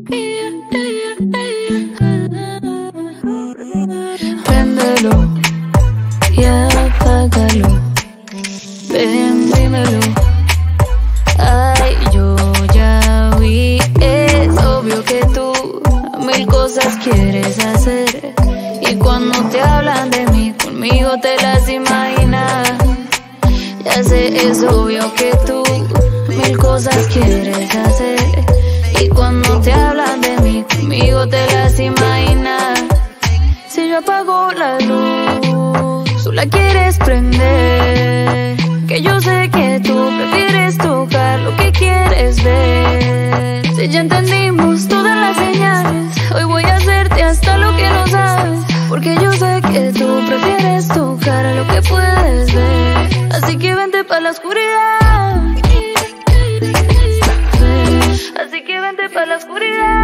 Préndelo y apágalo. Ven, dímelo. Ay, yo ya vi. Es obvio que tú mil cosas quieres hacer. Y cuando te hablan de mí, conmigo te las imaginas. Ya sé, es obvio que tú mil cosas quieres hacer. Y cuando te hablan de mí, conmigo te las imaginas. Si yo apago la luz, tú la quieres prender. Que yo sé que tú prefieres tocar lo que quieres ver. Si ya entendimos todas las señales, hoy voy a hacerte hasta lo que no sabes. Porque yo sé que tú prefieres tocar lo que puedes ver. Así que vente pa' la oscuridad. Así que vente pa' la oscuridad.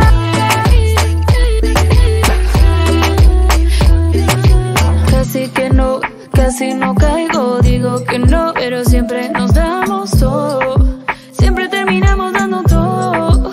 Casi no caigo, digo que no, pero siempre nos damos todo. Siempre terminamos dando todo.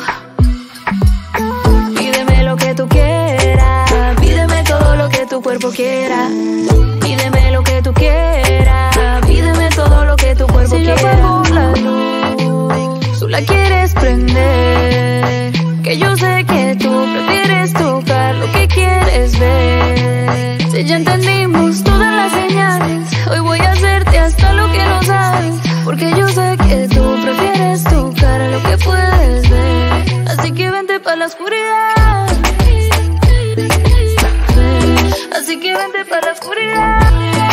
Pídeme lo que tú quieras, pídeme todo lo que tu cuerpo quiera. Pídeme lo que tú quieras, pídeme todo lo que tu cuerpo quiera. Si yo apago la luz, tú la quieres prender. Que yo sé que tú prefieres tocar lo que quieres ver. Si ya entendimos todas las señales, hoy voy a hacerte hasta lo que no sabes. Porque yo sé que tú prefieres tocar lo que puedes ver. Así que vente pa' la oscuridad. Así que vente pa' la oscuridad.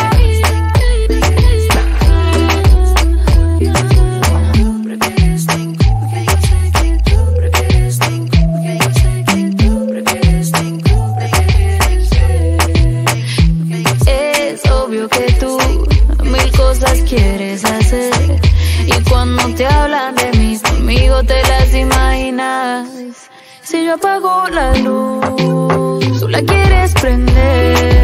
Que tú mil cosas quieres hacer. Y cuando te hablan de mí, conmigo te las imaginas. Si yo apago la luz, tú la quieres prender.